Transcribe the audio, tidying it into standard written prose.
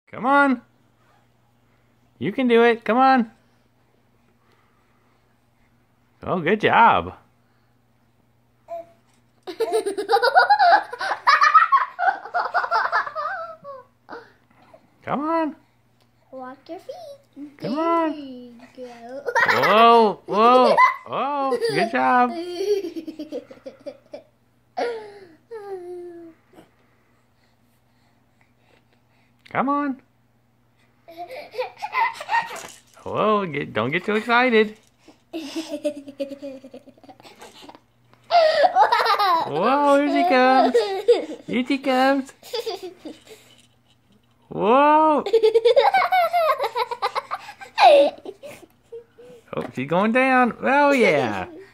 Come on. You can do it. Come on. Oh, good job. Come on. Walk your feet. Come on. There you go. Whoa, whoa. Oh, good job. Come on. Whoa, don't get too excited. Whoa, here she comes. Here she comes. Whoa. Oh, she's going down. Oh, yeah.